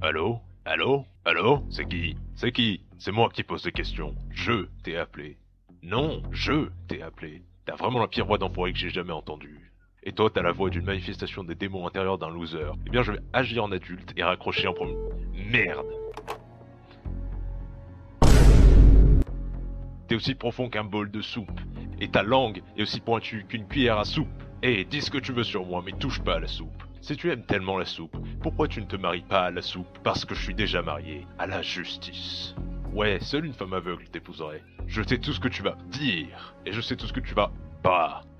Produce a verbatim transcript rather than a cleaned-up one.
Allô? Allô? Allô? C'est qui? C'est qui? C'est moi qui pose des questions. Je t'ai appelé. Non, je t'ai appelé. T'as vraiment la pire voix d'enfoiré que j'ai jamais entendue. Et toi, t'as la voix d'une manifestation des démons intérieurs d'un loser. Eh bien, je vais agir en adulte et raccrocher en premier. Merde! T'es aussi profond qu'un bol de soupe. Et ta langue est aussi pointue qu'une cuillère à soupe. Eh, dis ce que tu veux sur moi, mais touche pas à la soupe. Si tu aimes tellement la soupe, pourquoi tu ne te maries pas à la soupe? Parce que je suis déjà marié à la justice. Ouais, seule une femme aveugle t'épouserait. Je sais tout ce que tu vas dire, et je sais tout ce que tu vas pas